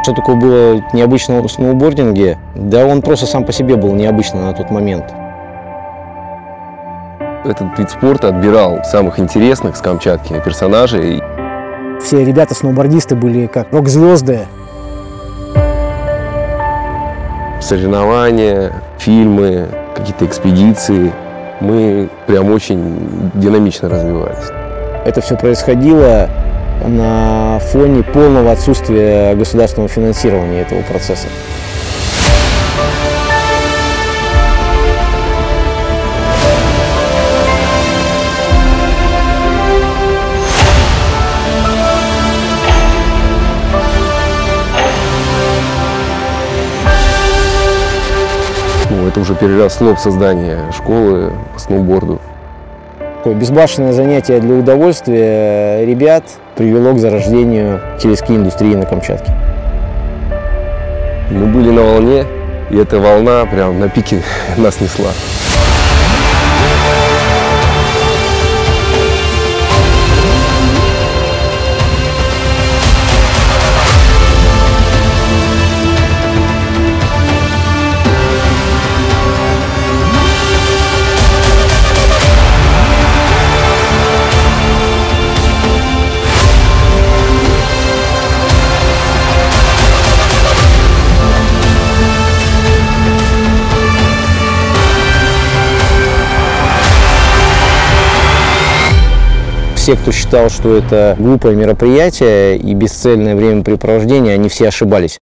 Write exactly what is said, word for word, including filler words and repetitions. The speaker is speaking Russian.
Что такое было необычно в сноубординге? Да он просто сам по себе был необычно на тот момент. Этот вид спорта отбирал самых интересных с Камчатки персонажей. Все ребята-сноубордисты были как рок-звезды. Соревнования, фильмы, какие-то экспедиции. Мы прям очень динамично развивались. Это все происходило на фоне полного отсутствия государственного финансирования этого процесса. Ну, это уже переросло в создание школы по сноуборду. Такое безбашенное занятие для удовольствия ребят привело к зарождению сельской индустрии на Камчатке. Мы были на волне, и эта волна прям на пике нас несла. Все, кто считал, что это глупое мероприятие и бесцельное времяпрепровождение, они все ошибались.